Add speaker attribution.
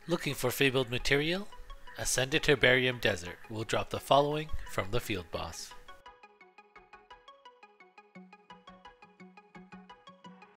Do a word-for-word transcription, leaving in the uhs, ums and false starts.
Speaker 1: Looking for fabled material? Ascended Herbarium Desert will drop the following from the field boss.